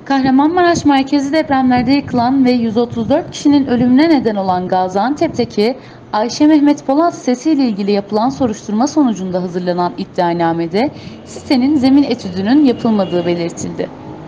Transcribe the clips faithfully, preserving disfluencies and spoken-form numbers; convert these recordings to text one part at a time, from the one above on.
Kahramanmaraş merkezi depremlerde yıkılan ve yüz otuz dört kişinin ölümüne neden olan Gaziantep'teki Ayşe Mehmet Polat sitesi ile ilgili yapılan soruşturma sonucunda hazırlanan iddianamede sitenin zemin etüdünün yapılmadığı belirtildi.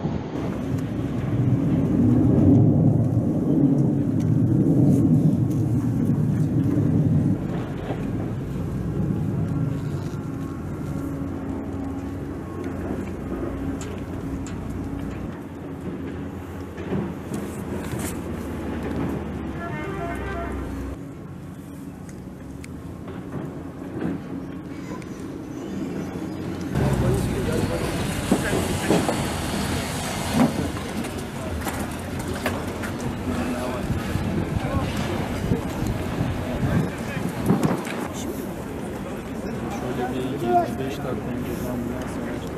beş dakika önce ambulans sonra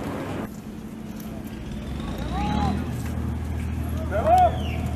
devam.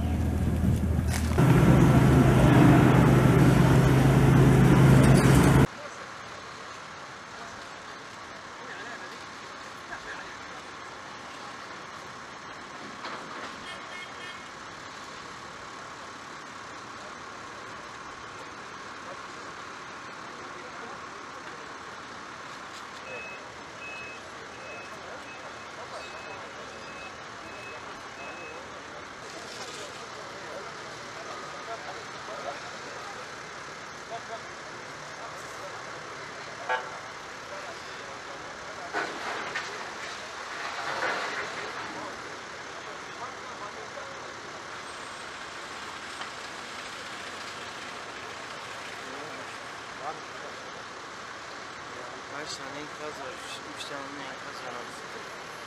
Kaç tane enkaz var? Üç tane enkaz var aslında.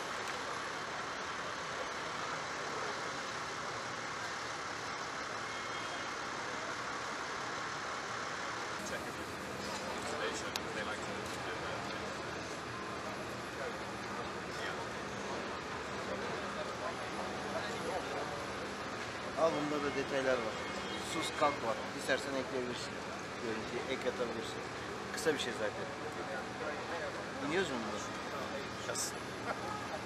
Al, bunda da detaylar var. Sus kalk var. İstersen ekleyebilirsin. Görüntüyü ek atabilirsin. Kısa bir şey zaten. İniyoruz mu bunları?